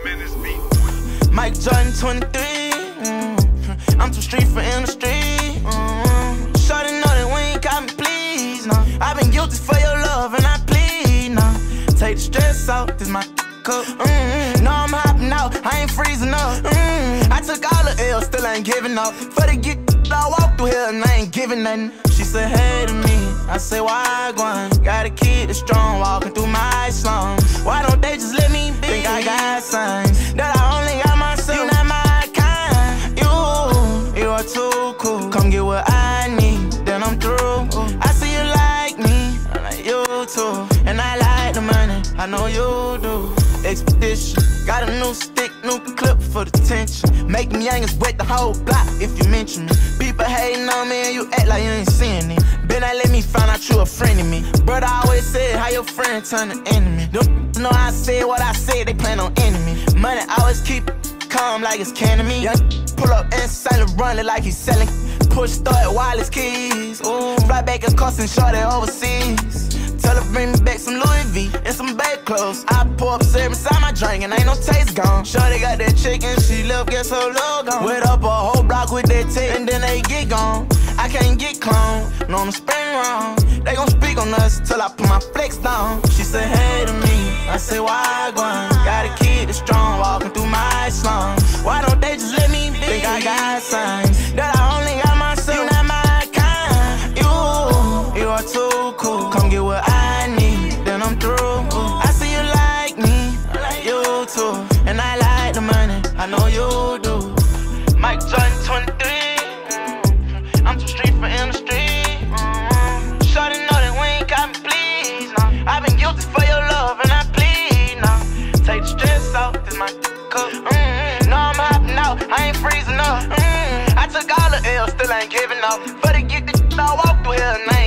Mike Jordan 23. I'm too street for industry. Shorty know that we ain't got me, please. No, I've been guilty for your love and I plead. No, take the stress out, this my cup. No, I'm hopping out, I ain't freezing up. I took all the L, still ain't giving up. For the get, I walk through here and I ain't giving nothing. She said, hey to me, I say, Wagwan. Gotta keep it strong, walking through my slums. Why don't they just let me be? Think I got signs that I only got myself. You not my kind. You are too cool. Come get what I need, then I'm through. I see you like me, I like you too. And I like the money, I know you do. Expedition, got a new stick, new clip for the tension. Make them youngest wet the whole block if you mention me. People hating on me and you act like you ain't seeing it. Better let me find out you a friend of me. Brother always said how your friend turn to enemy. Don't know I said what I said, they plan on enemy. Money always keep calm like it's canning me. Young pull up and silent run it like he's selling. Push start wireless keys. Ooh, fly back and cost and short it overseas. Tell her bring me back some Louis V and some baby clothes. I pour up syrup inside my drink and ain't no taste gone. Shorty got that chicken, she left, guess her love gone. Wet up a whole block with that tape and then they get gone. I can't get cloned, no I'm spinning wrong. They gon' speak on us till I put my flex down. She said hey to me, I say Wagwan. Gotta keep it strong, walking through my slums. Why don't they just let me be? Think I got signs that I only got myself. You not my kind. You are too cool. Come get what I need, then I'm through. I see you like me, I like you too. And I like the money, I know you do. Mike Jordan 23. I'm too street for industry. Shorty know that we ain't got me, please. No, I've been guilty for your love and I plead. No, take the stress out, this my cup. No, I'm hopping out, I ain't freezing up. I took all the L, still ain't giving up. For the get the I walk through here and I